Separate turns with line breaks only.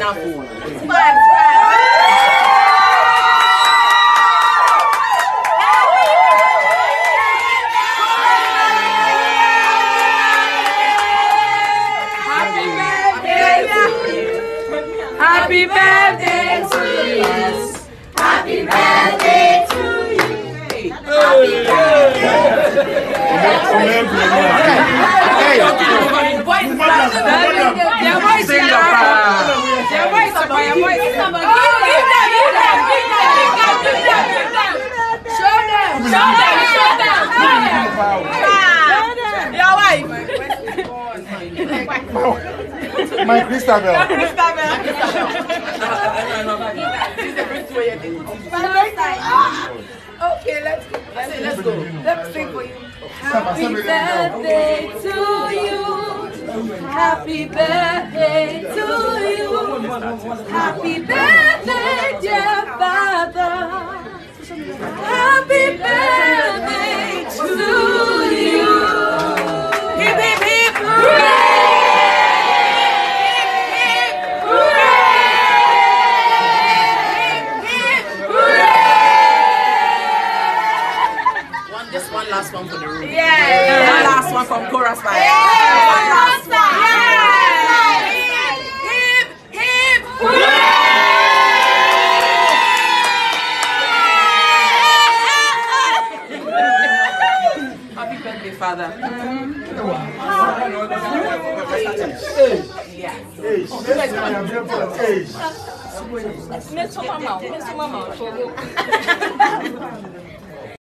Happy birthday to you. Happy birthday to you. Happy
My Christabel.
Okay, let's go. Let's sing for you. Happy birthday to you. Happy birthday to you. Happy birthday, dear Father. Happy birthday to you. Hip, hip, hip, hooray!
One last one for the room.
Yeah.
One last one from chorus fire.
Yeah.
One last one.
Hip, hip, hooray!
Happy birthday, Father.